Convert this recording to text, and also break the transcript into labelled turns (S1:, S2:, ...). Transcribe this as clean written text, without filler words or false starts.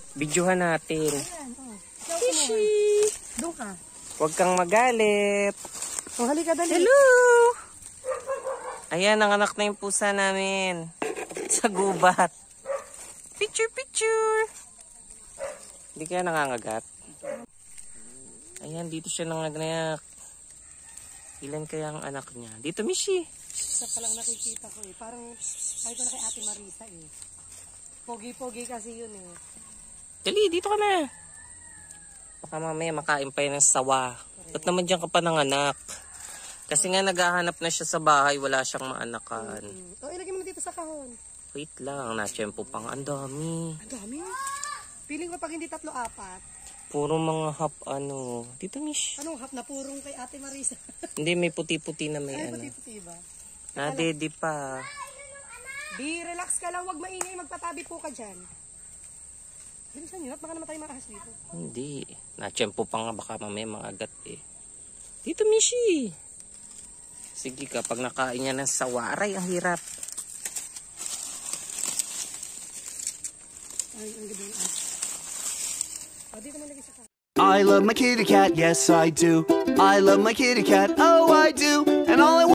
S1: Videohan natin.
S2: Ayan, oh.
S1: Fishy!
S2: Doon ka.
S1: Huwag kang magalit.
S2: Oh, halika dali.
S1: Hello! Ayan, nanganak na yung pusa namin. Sa gubat. Picture, picture! Hindi kaya nangangagat? Ayan, dito siya nanganak. Ilan kaya ang anak niya? Dito, Mishi.
S2: Isa pa lang nakikita ko eh. Parang, ay ko na kay Ate Marisa eh. Pogi-pogi kasi yun eh.
S1: Dali, dito ka na. Baka mamaya makain pa yun ng sawa. Ba't naman dyan ka pa nanganak? Kasi nga naghahanap na siya sa bahay, wala siyang maanakan.
S2: Oh, ilagay mo na dito sa kahon.
S1: Wait lang, na-tiyempo pang ang dami.
S2: Ang dami. Piling ko pag hindi 3-4.
S1: Puro mga hap ano. Dito, Mish.
S2: Anong hap na purong kay Ate Marisa?
S1: Hindi, may puti-puti na may
S2: Ay,
S1: ano.
S2: puti-puti ba?
S1: Nadedi pa.
S2: Di, relax ka lang. Huwag maingay. Magpatabi po ka dyan. Bilisan nyo. Baka namatay marahas dito.
S1: Hindi. Na-tiyempo pa nga, baka mamaya mga agat eh. Dito, Mishi. Sige, kapag nakain niya ng sawaray, ang hirap.
S2: Ay, ang ganda yung aso. O, dito mo lagi sa kahon.
S3: I love my kitty cat, yes I do. I love my kitty cat, oh I do. And all I